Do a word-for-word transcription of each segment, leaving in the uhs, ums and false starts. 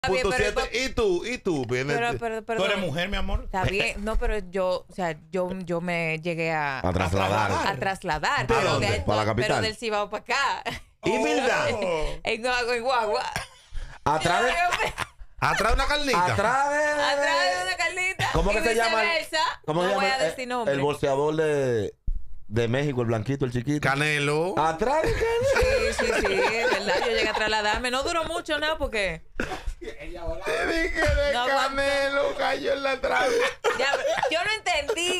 Bien, punto pero, siete. ¿Y tú? ¿Y tú? Vienes- pero, pero, pero, ¿Tú eres mujer, mi amor? Está bien, no, pero yo, o sea, yo, yo me llegué a, A trasladar. a trasladar. ¿De pero, dónde? de- ¿Para la capital? pero del Cibao para acá. ¿Y verdad? En Guagua, en Guagua. Atrás de... Atrás de una carnita. Atrás de... Atrás de una carnita. ¿Cómo y que se llama? viceversa. ¿Cómo no se llama? voy a el- decir nombre. El bolseador de, de México, el blanquito, el chiquito. Canelo. Atrás de Canelo. Sí, sí, sí, es verdad. Yo llegué a trasladarme. No duró mucho nada porque... Te dije de No Canelo, cayó en la trampa. Ya, yo no entendí.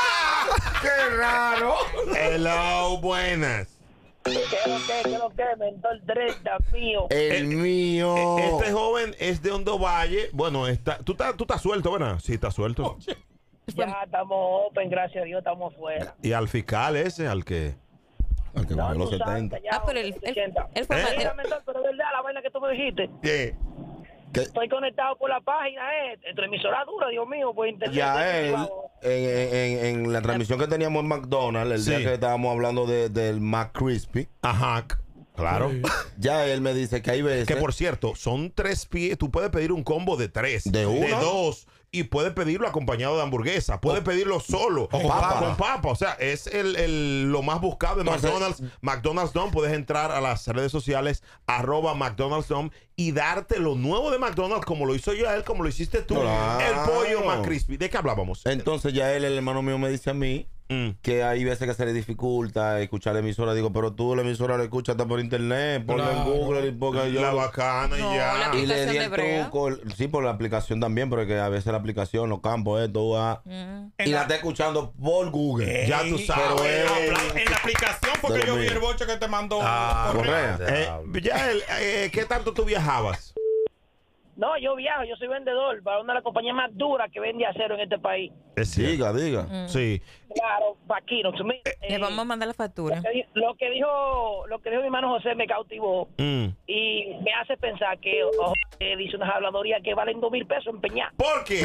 ¡Qué raro! Hello, buenas. ¿Qué es lo que, qué es lo que, mentor treinta mío? El Eh, mío. Este joven es de Hondo Valle. Bueno, está, tú estás tú estás suelto, ¿verdad? Sí, estás suelto. Ya estamos open, gracias a Dios, estamos fuera. Y al fiscal ese, al que... Al que bajó los tú sabes, setenta. ya, Ah, pero él, él, ochenta. él fue... ¿Eh? Mira, mentor, pero es verdad la vaina que tú me dijiste. ¿Qué? Que Estoy conectado por la página, eh, entre emisora dura, Dios mío, por internet. ya él, Wow. en, en, en la transmisión que teníamos en McDonald's, el Sí. día que estábamos hablando de, del McCrispy, Ajá, claro. ya él me dice que hay veces... Que por cierto, son tres pies. Tú puedes pedir un combo de tres, ¿De uno? dos, y puedes pedirlo acompañado de hamburguesa. Puedes pedirlo solo o con papa. Con papa. O sea, es el, el- lo más buscado en Entonces- McDonald's. McDonald's Dom. Puedes entrar a las redes sociales, arroba McDonald's Dom, y darte lo nuevo de McDonald's, como lo hizo yo a él, como lo hiciste tú. Claro. El pollo McCrispy. ¿De qué hablábamos? Entonces ya él, el hermano mío, me dice a mí Mm. que hay veces que se le dificulta escuchar la emisora. Digo, pero tú la emisora la escuchas hasta por internet, ponlo en Claro. Google y porque yo... La bacana y No, ya. la- Y le aplicación di de el brea. truco, el- sí, por la aplicación también, porque a veces la aplicación, los campos, esto, va, Mm. y la está escuchando por Google. Ya tú Ey, sabes. pero en, en la aplicación, porque De lo yo vi mío. el boche que te mandó. Ah, Correa. Eh, ya él, eh, ¿qué tanto tú viajabas? No, yo viajo, yo soy vendedor para una de las compañías más duras que vende acero en este país. Es cierto. Diga, diga. Mm. Sí. Claro, Paquino. Le vamos a mandar la factura. Lo que, di- lo que dijo lo que dijo mi hermano José me cautivó Mm. y me hace pensar que ojo, eh, dice una habladoría que valen dos mil pesos empeñar. ¿Por qué?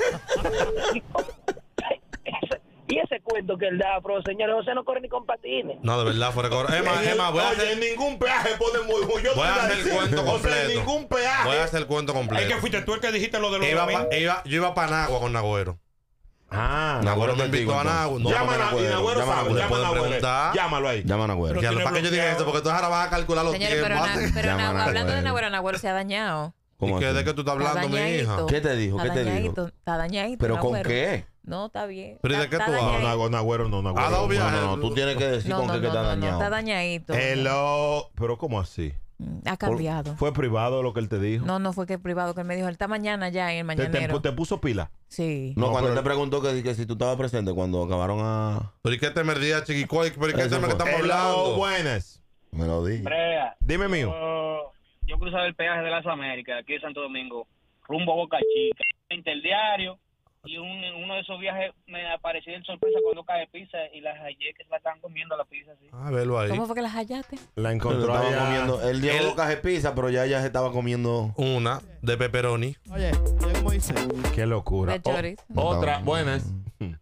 Y ese cuento que él da, pero señor José no corre ni con patines. No, de verdad, fuera de cobra. Es más, es más, voy a Oye, hacer, en ningún peaje pone muy muy- yo voy a te iba hacer el decir, cuento O sea, completo. en ningún peaje. voy a hacer el cuento completo. Es que fuiste tú el que dijiste lo de los Iba domingos. pa- iba- yo iba para Nagua con Nagüero. Ah, Nagüero me testigo, invitó a entonces. Nagua. No, Llama a Llama a y Nagüero Llama a sabe, Nagüero. llama a Pueden Nagüero. preguntar. Llámalo ahí. Llaman a Güero. Pero Ya, tiene ¿para qué yo dije bloqueado. eso? Porque tú ahora vas a calcular los Señores, pero, tiempos. na- antes. pero Llaman na- a hablando de Nagüero. Nagüero, Nagüero se ha dañado. ¿Y ¿Cómo qué, así? de qué tú estás hablando, mi hija? dañadito. ¿Qué te dijo? ¿Qué Está te dijo? dañadito, Está dañadito. ¿Pero con Nagüero. qué? No, está bien. ¿Pero y de Está- qué está tú hablas? No, dañadito. Nagüero, Nagüero, no, Nagüero. Ha dado No, viaje. no, no, tú tienes que decir No, con no, qué que no, está no, no, dañado. está dañadito. Hello. Pero ¿cómo así? Mm, Ha cambiado. ¿Fue privado lo que él te dijo? No, no fue que privado que él me dijo. Él está mañana ya en el ¿Te, te, mañanero. te puso pila? Sí. No, No, cuando pero- él te preguntó que, que si tú estabas presente cuando acabaron a... ¿Pero y qué te merdía, chiquicoy? ¿Pero y qué Eso tema que fue. estamos Hello, hablando? buenas. Me lo dije. Brea, Dime mío. yo, yo cruzaba el peaje de las Américas, aquí de Santo Domingo, rumbo a Boca Chica, interdiario, y un, uno de esos viajes me apareció de sorpresa cuando cae pizza y las hallé que se la estaban comiendo la pizza así. Ah, velo ahí. ¿Cómo fue que las hallaste? La Pero encontró estaba allá. comiendo... Él llevó Él- dos cajas de pizza, pero ya ella se estaba comiendo... Una de pepperoni. Oye, oye, ¿cómo dice? Qué locura. De chorizo. O- otra, No. buenas. Buenas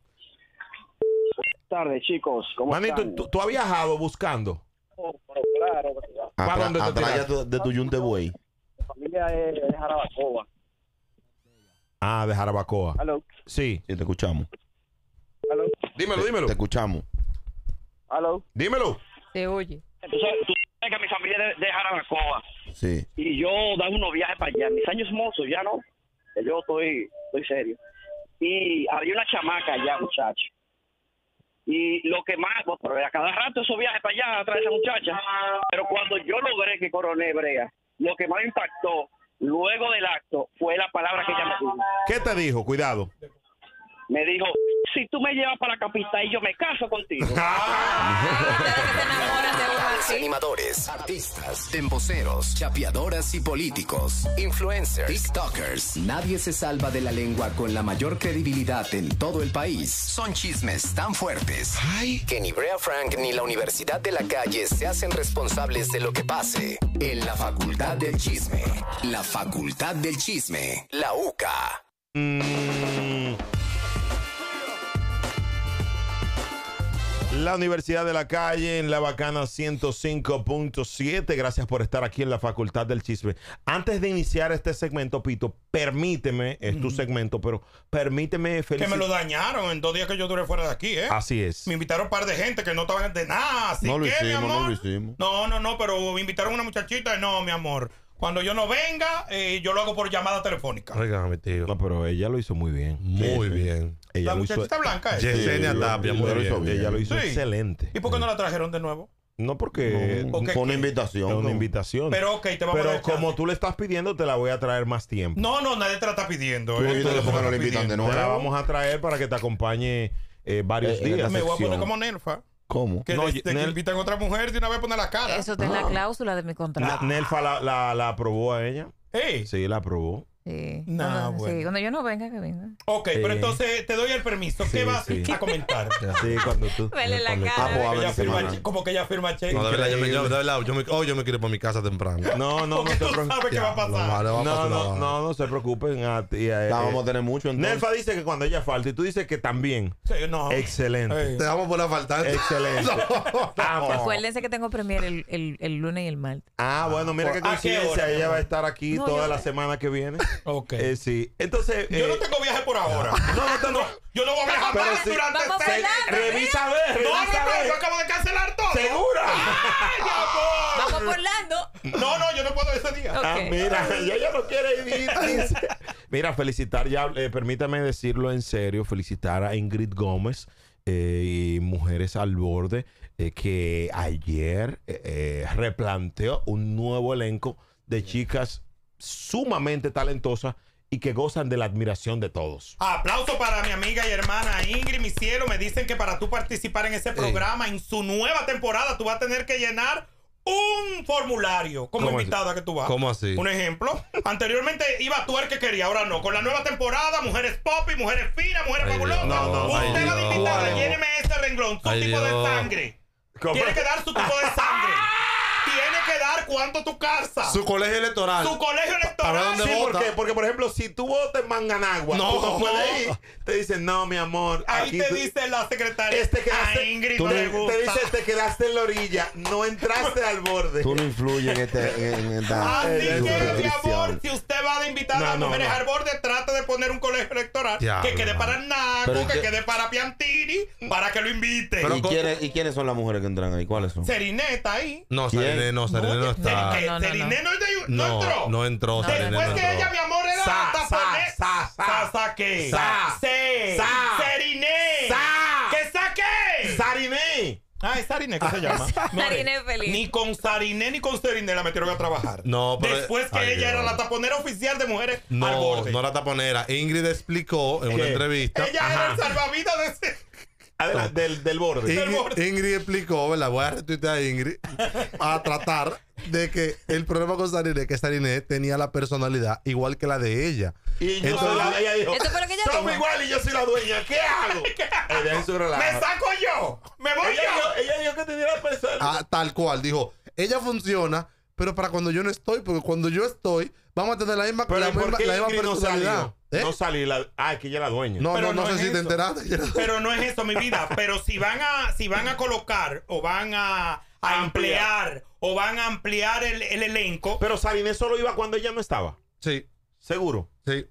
tardes, chicos. ¿Cómo Manito, están? ¿tú, tú has viajado buscando? Oh, pero claro, ¿Para Atra- dónde te Atrás tiraste? ya tu- de tu yunte buey. mi familia es de Jarabacoa. Ah, de Jarabacoa. ¿Aló? Sí. Sí, te escuchamos. ¿Aló? Dímelo, Te- dímelo. Te escuchamos. ¿Aló? Dímelo. Se oye. Entonces, tú sabes que mi familia es de, de Jarabacoa Sí. y yo daba unos viajes para allá. Mis años mozos ya no. Que Yo estoy, estoy serio. Y había una chamaca allá, muchacho. Y lo que más, pues, pero a cada rato esos viajes para allá atrás de esa muchacha. Pero cuando yo logré que coroné Brea, lo que más me impactó luego del acto fue la palabra que ella me dijo. ¿Qué te dijo? Cuidado. Me dijo, si tú me llevas para la capital y yo me caso contigo. Animadores, artistas, emboceros, chapeadoras y políticos, influencers, TikTokers. Nadie se salva de la lengua con la mayor credibilidad en todo el país. Son chismes tan fuertes que ni Brea Frank ni la Universidad de la Calle se hacen responsables de lo que pase en la Facultad del Chisme. La Facultad del Chisme, la U C A. Mm. La Universidad de la Calle en La Bacana ciento cinco punto siete. Gracias por estar aquí en la Facultad del Chisme. Antes de iniciar este segmento, Pito, permíteme, es tu Mm. segmento, pero permíteme Que me felicitar. lo dañaron en dos días que yo duré fuera de aquí, ¿eh? Así es. Me invitaron un par de gente que no estaban de nada. Así No lo que, mi hicimos, amor. no lo hicimos. No, no, no, pero me invitaron una muchachita y no, mi amor. Cuando yo no venga, eh, yo lo hago por llamada telefónica. Oiga, mi tío. No, pero ella lo hizo muy bien. Muy Sí, sí. bien. Ella La lo hizo, muchachita blanca esa. Yesenia Tapia, muy ella lo bien. hizo- ella lo hizo Sí. excelente. ¿Y por qué no la trajeron de nuevo? No, porque No, Ok. Fue una es invitación. una ¿no? invitación. Pero ok, te vamos a Pero dar como chance. tú le estás pidiendo, te la voy a traer más tiempo. No, no, nadie te la está pidiendo. Tú ¿eh? dijiste Tú que te por qué la no le estás invitan de pidiendo. Te la nuevo. vamos a traer para que te acompañe eh, varios Eh, en días. esta Me voy a poner sección. como Nelfa. ¿Cómo? Que No, desde que Nel- invitan a otra mujer de una vez pone la cara. Eso está en la cláusula de mi Na- contrato. Nelfa la, la, la aprobó a ella. Ey. Sí, la aprobó. Sí. Nah, cuando, bueno. sí, cuando yo no venga, que venga. Ok, pero Eh. entonces te doy el permiso. Sí, ¿Qué vas sí. a comentar? Sí, cuando tú. Vele la cuando- cara. Ah, pues, a ver, Ella firma semana. che- como que ella firma cheque. No, de verdad, yo me, yo, Increíble. de verdad, yo me, oh, yo me quiero ir para mi casa temprano. No, no, no Porque se tú preocupen. sabes qué va a Lo pasar. malo va a No, pasar no, una- no, no se preocupen. A ti, a- La eh, vamos a tener mucho entonces. Nelfa dice que cuando ella falta y tú dices que también. Sí, no. Excelente. Ey. Te damos por la faltante. Excelente. Ah, pues- Acuérdense que tengo premier el, el, el lunes y el martes. ah, bueno, mira qué ¿A qué coincidencia. hora, mi Ella amor? va a estar aquí No, toda yo- la semana que viene. Ok. Eh, sí. Entonces. Yo no eh, tengo viaje por ahora. No, no tengo. Yo no voy a viajar Pero más sí. durante Vamos seis por meses. Revisa a ver, No, revisa a no, no, ver. yo acabo de cancelar todo. ¿Segura? ¡Ay, mi amor! Vamos por Orlando. No, no, yo no puedo ese día. Ok. Ah, mira, ya ella no quiere ir. dice. Mira, felicitar ya, eh, permítame decirlo en serio, felicitar a Ingrid Gómez eh, y Mujeres al Borde, eh, que ayer eh, eh, replanteó un nuevo elenco de chicas sumamente talentosas y que gozan de la admiración de todos. Aplauso para mi amiga y hermana Ingrid, mi cielo. Me dicen que para tú participar en ese programa, en su nueva temporada, tú vas a tener que llenar un formulario como ¿Cómo invitada así? que tú vas. ¿Cómo así? Un ejemplo. Anteriormente iba tú el que quería, ahora no. Con la nueva temporada, mujeres pop y mujeres finas, mujeres Ay, fabulosas. Dios. No, no, Usted ay, va de Dios. invitada, lléneme ese renglón, su Ay, tipo de Dios. sangre. ¿Cómo? Tiene que dar su tipo de sangre. Tiene que dar cuánto tu casa. Su colegio electoral. Su colegio A ver electoral. dónde Sí, vota. porque, porque, por ejemplo, si tú votas en Manganagua, No. tú no puedes ir. Te dicen, no, mi amor. Ahí aquí te tú- dice la secretaria. Este quedaste, a Ingrid tú no no- le te gusta. dice, te quedaste en la orilla, no entraste al borde. Tú no influyes en, este, en, en esta Así Eh, que, mi suscripción. amor, si usted va de invitada No, a no, mujeres no. al borde, trate de poner un colegio electoral Diablo, que quede para Naco, Pero que que- quede para Piantini, para que lo invite. Pero ¿Y, con- quiénes, ¿Y quiénes son las mujeres que entran ahí? ¿Cuáles son? Serineta ahí. No, ¿Quién? Sarine no, Sarine no, está. Ser- No, no, Seriné no. no, es de- no No, entró. no entró. No, Sarine Después no que entró. ella, mi amor, era Sa, taponet. sa, sa, sa. Sa, sa, ¿qué? Sa. Se. Sa. Seriné. Sa. ¿Qué saqué? Sariné. Ah, es Sariné que se llama. Sariné feliz. Ni con Sariné ni con Seriné la metieron a trabajar. No, pero- Después que Ay, ella Dios. era la taponera oficial de mujeres al No, borde. no era taponera. Ingrid explicó en una ¿Qué? entrevista. Ella Ajá. era el salvavidas de ese. Adelante, del, del borde. del Ingrid, borde. Ingrid explicó, ¿verdad? Voy a retuitear a Ingrid a tratar de que el problema con Sarine es que Sarine tenía la personalidad igual que la de ella. Y yo Entonces- soy la, ella dijo, Eso fue lo que ella somos dijo. igual y yo soy la dueña. ¿Qué hago? Eh, dejen su relajo. ¡Me saco yo! ¡Me voy Ella yo! dijo, ella dijo que tenía la personalidad. Ah, tal cual, dijo, ella funciona, pero para cuando yo no estoy, porque cuando yo estoy, vamos a tener la misma, Pero la ¿y por misma, qué la misma Ingrid no personalidad. salió? ¿Eh? No salió. La, ah, es que ella es la dueña. No, Pero no, no, no sé es si te eso. enteraste. Pero no es eso, mi vida. Pero si van a, si van a colocar o van a, a ampliar o van a ampliar el, el elenco. Pero Sariné solo iba cuando ella no estaba. Sí, Seguro. sí.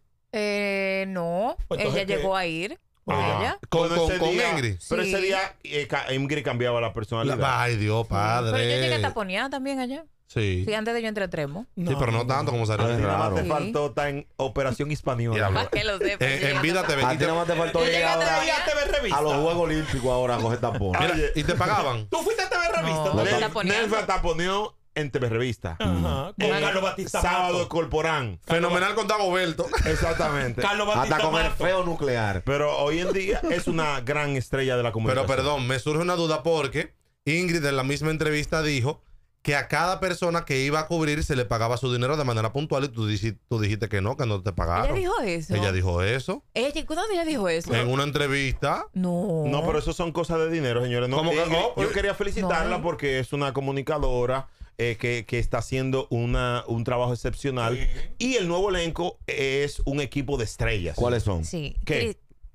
Eh, no. Pues Ella entonces, ¿qué? llegó a ir. Con Ah. ella. Con, Bueno, con, ese con día- Ingrid. Pero Sí. ese día eh, ca- Ingrid cambiaba la personalidad. La- ay, Dios, padre. Pero yo llegué a taponear también allá. Sí. Sí, antes de yo entre Tremo. Sí, pero no tanto como A ti Sarine. nada más Raro. te Sí. faltó estar en Operación Hispaniola. Diablo. Para que lo sepa. Eh, en vida te A ti nada más te faltó Yo ir llegué a ahora trabajar. Ya T V Revista. a los Juegos Olímpicos ahora a coger tapón. Mira, Oye. y te pagaban. ¿Tú fuiste a T V Revista? No. también? Nel- Nel- taponeando. Nelfa taponeó en T V Revista. Ajá. Con En Carlos Batista Sábado Mato. Corporán. Fenomenal con Dagoberto. Exactamente. Carlos Batista Hasta con el Mato. feo nuclear. Pero hoy en día es una gran estrella de la Pero comunicación. perdón, me surge una duda porque Ingrid en la misma entrevista dijo que a cada persona que iba a cubrir se le pagaba su dinero de manera puntual y tú, dici- tú dijiste que no, que no te pagaron. Ella dijo eso. Ella dijo eso Ella, ¿cuándo ella dijo eso? en una entrevista. No. No, pero eso son cosas de dinero, señores. No, ¿Cómo que Ingrid, no? yo quería felicitarla No. porque es una comunicadora eh, que, que está haciendo una, un trabajo excepcional. Y el nuevo elenco es un equipo de estrellas. ¿Cuáles son? Sí. ¿Qué? Cris-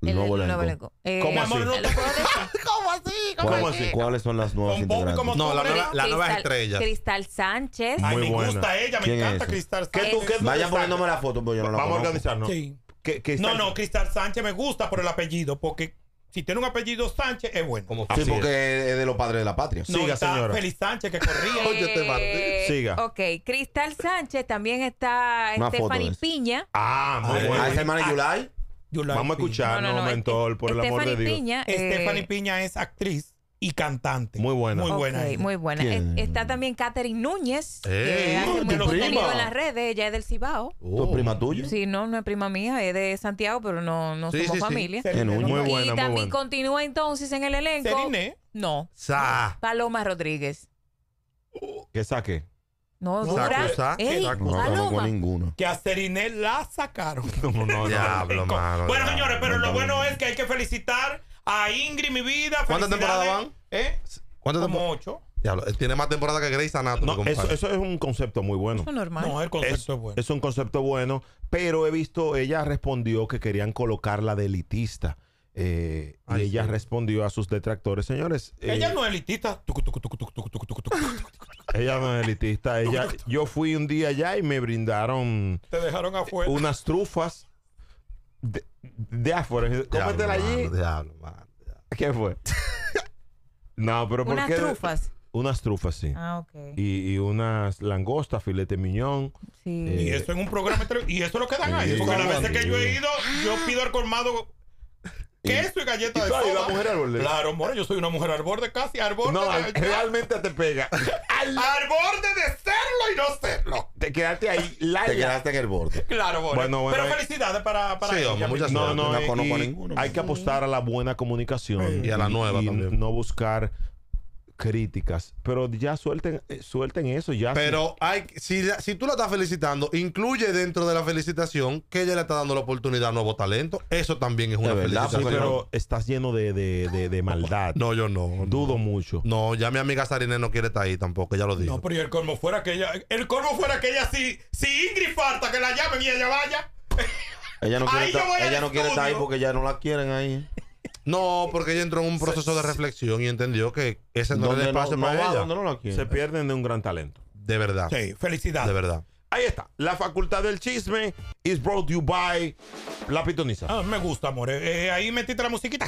El, El- nuevo el nuevo elenco. elenco. Eh, ¿Cómo Mi amor, así? no te puedo decir. ¿Cómo así? ¿Cómo así? ¿Cuáles son las nuevas Con Bobby integrantes? como No, la hombre. nueva, la nueva Cristal- estrella. Cristal Sánchez. Ay, Muy me buena. gusta ella, me ¿Quién es encanta ese? Cristal ¿Qué Sánchez. tú, qué tú Vaya destacas? poniéndome la foto, porque yo no la Vamos a conozco. organizarnos. Sí. ¿Qué- qué No, está- no, Cristal Sánchez me gusta por el apellido, porque si tiene un apellido Sánchez es bueno. Como Sí, Así porque es de los padres de la patria. No, Siga, está señora. Félix Sánchez que corría. Oye, este Martín. Eh, Siga. Ok, Cristal Sánchez, también está Una foto Stephanie de eso. Piña. Ah, muy Ay, bueno. ¿A esa hermana de Yulai? Yulai Vamos a Piña. escuchar, no, mentor, por el amor de Stephanie Dios. Piña. eh, Stephanie Piña es actriz y cantante. Muy buena. Muy ok, buena. ella. muy buena. ¿Quién? Es- Está también Catherine Núñez, Ey, que hace tu muy contenido prima. en las redes. Ella es del Cibao. ¿Tu prima tuya? Sí, no, no es prima mía, es de Santiago, pero no, no Sí, somos sí, sí. familia. Seriné, Muy ¿no? Muy y buena, muy también buena. continúa entonces en el elenco. Seriné. No, Sa. Paloma Rodríguez. ¿Qué saque? No, Saco, dura. saco, Ey, saco. No conozco Paloma. ninguno. Que a Seriné la sacaron. No, no, no. Diablo, mano. Bueno, diablo. señores, pero lo bueno es que hay que felicitar a Ingrid, mi vida. ¿Cuántas Felicidades. temporadas van? ¿Eh? ¿Cuántas Como temporadas? ocho. Diablo, él tiene más temporada que Grey's Anatomy, No, compadre. eso, eso es un concepto muy bueno. Eso es normal. No, el concepto Es, es bueno. es un concepto bueno, pero he visto, ella respondió que querían colocarla de elitista. eh, Ay, y ella sí. respondió a sus detractores, señores. eh, Ella no es elitista. Tucu, tucu, tucu, tucu, tucu, tucu, tucu, tucu. ella no es elitista. Ella, yo fui un día allá y me brindaron Te dejaron afuera. unas trufas de, de afuera. Diablo, Cómetela allí. mano, diablo, mano, diablo. ¿Qué fue? No, pero ¿por Unas qué? trufas. Unas trufas, sí. Ah, ok. Y, y unas langostas, filete miñón. Sí. Eh, Y eso en un programa de televisión. Y eso es lo que dan ahí. Sí, Porque las sí. veces que yo he ido, yo pido al colmado queso y galleta ¿Y de tú has ido soda. a mujer al borde? Claro, more, yo soy una mujer al borde casi. Al borde. No, de- realmente te pega. al borde de serlo y no serlo. Te quedaste ahí larga. Te quedaste en el borde. Claro, more. Bueno, bueno, Pero eh. felicidades para, para Sí, ella. hombre, mi muchas vida. No, suerte. no, No eh, conozco y ninguno. hay que apostar a la buena comunicación. Y a la nueva también. no buscar críticas. Pero ya suelten, eh, suelten eso. Ya Pero hay, si, la- si tú la estás felicitando, incluye dentro de la felicitación que ella le está dando la oportunidad a nuevo talento. Eso también es una De verdad, Sí, felicitación. pero estás lleno de, de, de, de maldad. No, yo no. Dudo mucho. No, ya mi amiga Sarine no quiere estar ahí tampoco, ella lo dijo. No, pero y el colmo fuera que ella. El colmo fuera que ella, si, si Ingrid falta, que la llamen y ella vaya. Ella no quiere, Ahí yo estar, voy al ella no quiere estar ahí estudio. porque ya no la quieren ahí. No, porque ella entró en un proceso de reflexión y entendió que ese no era el Donde no, espacio no para va, ella. donde no la quieren. Se pierden de un gran talento. De verdad. Sí, felicidades. De verdad. Ahí está. La facultad del chisme is brought to you by La Pitoniza. Ah, me gusta, amor. Eh, ahí metiste la musiquita.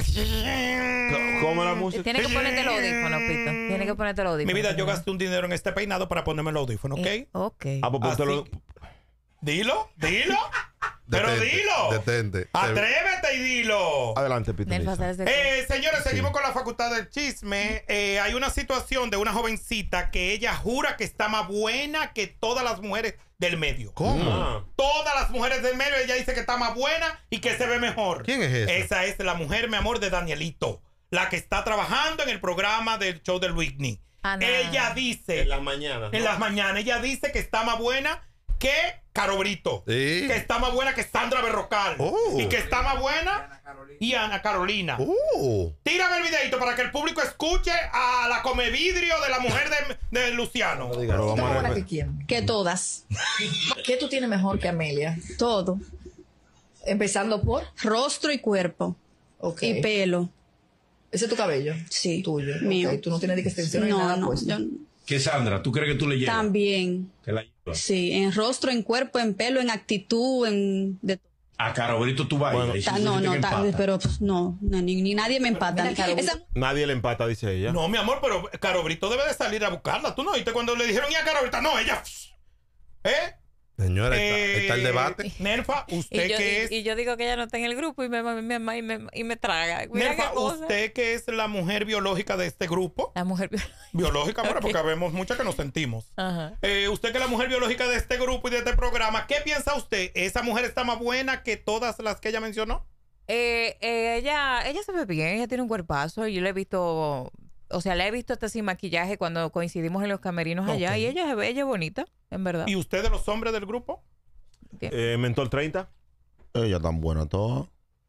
¿Cómo la música? Tienes que ponerte el audífono, Pito. Tienes que ponerte el audífono. Mi vida, yo gasté un dinero en este peinado para ponerme el audífono, ¿ok? Eh, ok. Ah, pues póntelo- Así. Dilo, dilo. Pero Detente, dilo. Detente. Atrévete y dilo. Adelante, Nelfa, Pitoniza. ¿sabes de qué? Eh, señores, seguimos con la facultad del chisme. Eh, hay una situación de una jovencita que ella jura que está más buena que todas las mujeres del medio. ¿Cómo? Ah. Todas las mujeres del medio, ella dice que está más buena y que se ve mejor. ¿Quién es esa? Esa es la mujer, mi amor, de Danielito. La que está trabajando en el programa del show del Whitney. Ana. Ella dice, En las mañanas. en las mañanas, ella dice que está más buena que Caro Brito. Sí. Que está más buena que Sandra Berrocal. Oh. Y que está más buena y Ana Carolina. Uh. Tírame el videito para que el público escuche a la comevidrio de la mujer de, de Luciano. Pero vamos a ver. quién? Que todas. ¿Qué tú tienes mejor que Amelia? Todo. Empezando por. Rostro y cuerpo. Ok. Y pelo. Ese es tu cabello. Sí. Tuyo. Mío. Ok, tú no tienes de que extensiones ni No, nada no. puesto. Yo, ¿Qué, Sandra? ¿Tú crees que tú le llegas? también. Que la llevas. Sí. En rostro, en cuerpo, en pelo, en actitud, en. De, A Caro Brito tú vas Bueno. y ta- no, no, ta- pero pues, no, no, ni, ni nadie me empata. mira, Caro, Esa- Nadie le empata, dice ella. No, mi amor, pero Caro Brito debe de salir a buscarla. ¿Tú no oíste cuando le dijeron y a Caro Brito? No, ella... ¿Eh? Señora, está, Eh, está el debate. Nerfa, Y usted yo, que y- es... y yo digo que ella no está en el grupo y me, me, me, y me, y me traga. Mira Nerfa, qué cosa. usted que es la mujer biológica de este grupo. La mujer. Biológica, amor, Ok. porque vemos muchas que nos sentimos. Ajá. Eh, usted que es la mujer biológica de este grupo y de este programa, ¿qué piensa usted? ¿Esa mujer está más buena que todas las que ella mencionó? Eh, eh, ella, ella se ve bien, ella tiene un cuerpazo. Y yo la he visto, o sea, la he visto hasta sin maquillaje cuando coincidimos en los camerinos allá. Ok. Y ella es bella, bonita, en verdad. ¿Y usted de los hombres del grupo? Eh, Mentor treinta. Ella tan buena toda.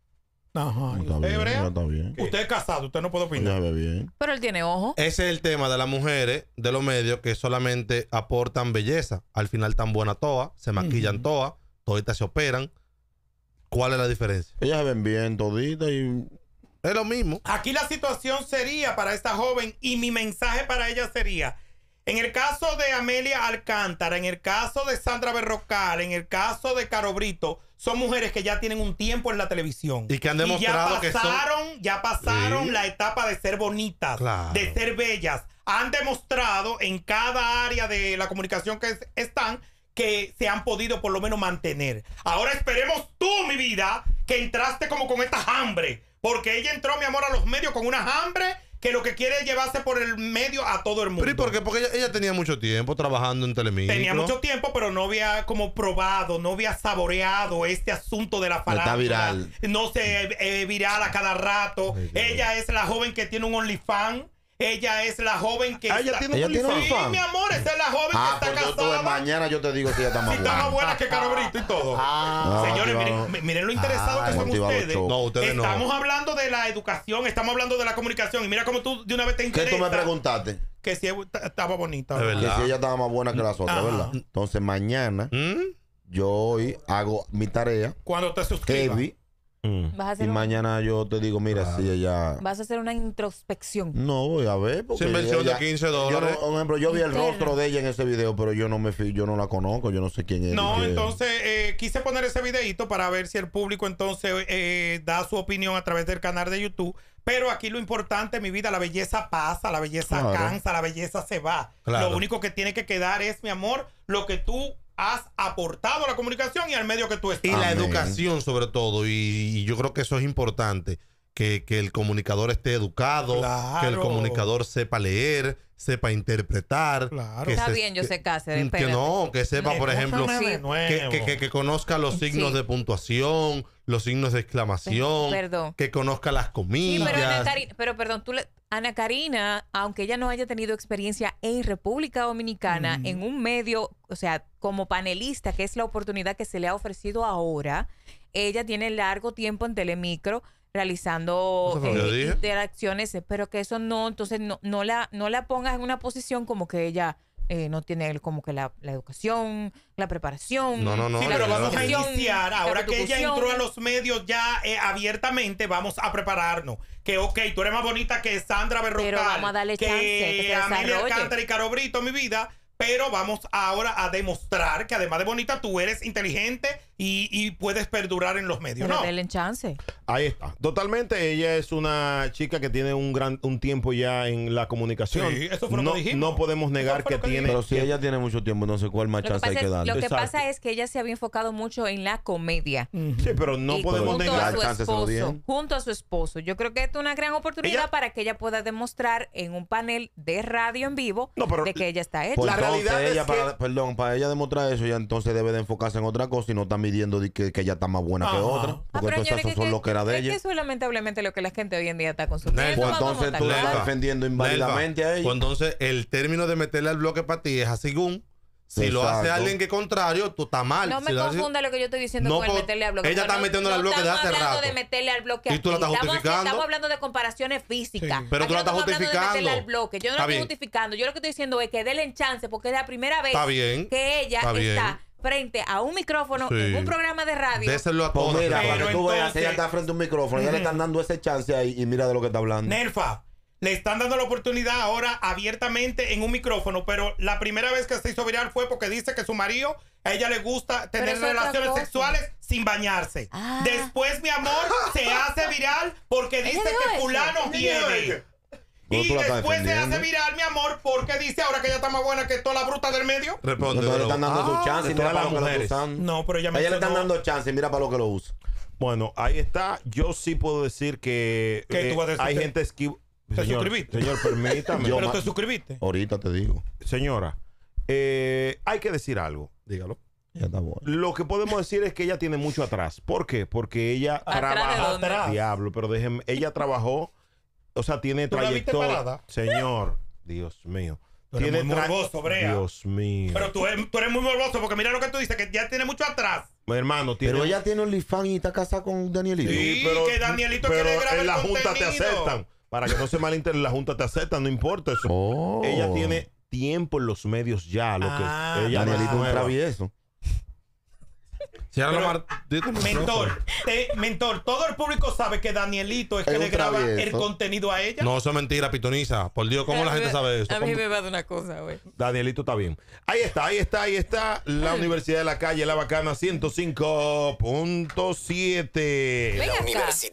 Ajá. ¿Y Está usted, bien, Brea? ella está bien. Usted es casado, usted no puede Ella opinar. se ve bien. Pero él tiene ojo. Ese es el tema de las mujeres de los medios que solamente aportan belleza. Al final tan buena todas, se maquillan Ujú. todas, toditas se operan. ¿Cuál es la diferencia? Ellas se ven bien toditas y... Es lo mismo. Aquí la situación sería para esta joven y mi mensaje para ella sería, en el caso de Amelia Alcántara, en el caso de Sandra Berrocal, en el caso de Caro Brito, son mujeres que ya tienen un tiempo en la televisión. Y que han demostrado y ya pasaron, que son... ya pasaron Sí. la etapa de ser bonitas, Claro. de ser bellas. Han demostrado en cada área de la comunicación que es- están que se han podido por lo menos mantener. Ahora esperemos tú, mi vida, que entraste como con esta hambre. Porque ella entró, mi amor, a los medios con una hambre que lo que quiere es llevarse por el medio a todo el mundo. ¿Pero y por qué? Porque ella, ella tenía mucho tiempo trabajando en Telemicro. Tenía mucho tiempo, pero no había como probado, no había saboreado este asunto de la farándula. Está viral. No se eh, viral a cada rato. Ella es la joven que tiene un OnlyFans. Ella es la joven que... Ah, ella está- tiene un Ella tiene Sí, OnlyFans. mi amor, esa es la joven Ah, que pues está yo tuve- casada. mañana yo te digo si ella está más Sí, está más buena. buena que Caro Brito y todo. Ah, Señores, motivado. miren, mi- miren lo interesado Ah, que son motivado ustedes. choco. No, ustedes no. Estamos hablando de la educación, estamos hablando de la comunicación. Y mira cómo tú de una vez te ¿Qué interesa. tú me preguntaste? Que si estaba bonita. Es Que verdad. si ella estaba más buena que las otras, Ajá. ¿verdad? Entonces mañana ¿Mm? yo hoy hago mi tarea Cuando te suscribas. heavy Mm. Vas a y hacer, un- mañana yo te digo, mira, si ella... vas a hacer una introspección. No, voy a ver. Porque Esa inversión ella- de quince yo dólares. no- por ejemplo, yo vi el Interna. rostro de ella en ese video, pero yo no me fui, yo no la conozco, yo no sé quién es. No, ni qué- entonces eh, quise poner ese videito para ver si el público entonces eh, da su opinión a través del canal de YouTube. Pero aquí lo importante, mi vida, la belleza pasa, la belleza Claro. cansa, la belleza se va. Claro. Lo único que tiene que quedar es, mi amor, lo que tú has aportado a la comunicación y al medio que tú estás. Y la Amén. educación sobre todo, y, y yo creo que eso es importante, que, que el comunicador esté educado, Claro. que el comunicador sepa leer, sepa interpretar. Claro. que Está se- bien, yo sé Cáceres, que, espérate. no, que sepa, por ejemplo, Escúchame de que, nuevo. que- que- que conozca los signos Sí. de puntuación, los signos de exclamación, Perdón. que conozca las Sí, comillas. pero Ana Karina, pero perdón, tú le- Ana Karina, aunque ella no haya tenido experiencia en República Dominicana, en un medio, o sea, como panelista, que es la oportunidad que se le ha ofrecido ahora, ella tiene largo tiempo en Telemicro realizando Eso fue lo que yo eh, dije. interacciones, pero que eso no, entonces no, no la, no la pongas en una posición como que ella eh, no tiene el- como que la, la educación, la preparación. No, no, no, Sí, la pero verdad. vamos a comunicación, iniciar. la Ahora que ella persecución. entró a los medios ya eh, abiertamente, vamos a prepararnos. Que, ok, tú eres más bonita que Sandra Berrocal. Pero vamos a darle chance, que se Amelia desarrolle. Alcántara y Caro Brito, mi vida. Pero vamos ahora a demostrar que además de bonita, tú eres inteligente y, y puedes perdurar en los medios, Pero ¿no? denle chance. Ahí está. Totalmente, ella es una chica que tiene un gran un tiempo ya en la comunicación. Sí, eso fue lo no, que dijimos. no podemos negar fue que lo que tiene. Pero si ella tiene mucho tiempo, no sé cuál más Lo que, chance hay pasa que es, darle. lo que Exacto. pasa es que ella se había enfocado mucho en la comedia. Sí, pero no Y podemos junto negar. a su Chance se lo esposo, dieron. junto a su esposo. Yo creo que esto es una gran oportunidad Ella- para que ella pueda demostrar en un panel de radio en vivo No, pero de que ella está hecha. Pues La entonces realidad es ella, que- para, perdón, para ella demostrar eso, ya entonces debe de enfocarse en otra cosa y no está midiendo de que, que ella está más buena que Ajá. otra. Ah, Porque pero todas señores, esas que- son lo que era de es que ella. eso es lamentablemente lo que la gente hoy en día está consumiendo. Nelva, Pues Vamos a entonces estar tú le claros. estás defendiendo inválidamente a ella. Pues entonces, el término de meterle al bloque para ti es a según. Si lo hace Exacto. alguien que es contrario, tú estás mal. No Si me lo hace- confunda lo que yo estoy diciendo No, con el por- meterle al bloque. ella porque está metiéndole al bloque de estamos hace hablando rato. de meterle al bloque Y tú la aquí. estás Estamos- justificando. Estamos hablando de comparaciones físicas. Sí. Pero Aquí tú la no estás estamos hablando de meterle justificando. al bloque. Yo no Está lo estoy bien. justificando. Yo lo que estoy diciendo es que déle en chance porque es la primera vez Está bien. que ella Está bien. está frente a un micrófono Sí. en un programa de radio. Déselo a Pues todos. mira, Pero para que tú veas que entonces- ella está frente a un micrófono, ya le están dando ese chance ahí y mira de lo que está hablando. Nerfa, le están dando la oportunidad ahora abiertamente en un micrófono, pero la primera vez que se hizo viral fue porque dice que su marido, a ella le gusta tener eso es otra relaciones cosa. sexuales sin bañarse. Ah. Después, mi amor, se hace viral porque ¿Ella dice dijo que eso? fulano viene. Pero Y tú la estás después se defendiendo. hace viral, mi amor, porque dice ahora que ella está más buena que toda la bruta del medio. Responde. Entonces le de están dando nuevo. su chance y de mira todas para las lo que lo mujeres. está usando. No, pero ella A ella le están mencionó- dando chance y mira para lo que lo usa. Bueno, ahí está. Yo sí puedo decir que ¿Qué eh, tú vas a decir? hay ¿Te- gente esquiva. te Señor, suscribiste? señor, permítame. Yo Pero ma- te suscribiste. Ahorita te digo. Señora, eh, hay que decir algo. Dígalo. Ya está bueno. Lo que podemos decir es que ella tiene mucho atrás. ¿Por qué? Porque ella ¿Atrás de trabajó. dónde? Atrás. Diablo, pero déjenme. Ella trabajó. O sea, tiene ¿Tú la viste trayectoria. parada? Señor, Dios mío. Tú eres Tiene muy tra- morboso, Brea. Dios mío. Pero tú eres, tú eres muy morboso porque mira lo que tú dices, que ya tiene mucho atrás. Mi hermano, tiene. Pero ella tiene OnlyFans y está casada con Danielito. Sí, que Danielito pero quiere grabar en el la junta te contenido. aceptan. Para que no se malinterprete, la junta te acepta, no importa eso. Oh. Ella tiene tiempo en los medios ya. Lo que Ah, ella no es Danielito es un nueva. travieso. Cierra la Pero, mar- dite- mentor, te- mentor, todo el público sabe que Danielito es que Es le un graba travieso. el contenido a ella. No, eso es mentira, pitoniza. Por Dios, ¿cómo la gente sabe eso? A mí ¿Cómo? me va de una cosa, güey. Danielito está bien. Ahí está, ahí está, ahí está. La Universidad de la Calle, La Bacana ciento cinco punto siete. Ven La acá. Universidad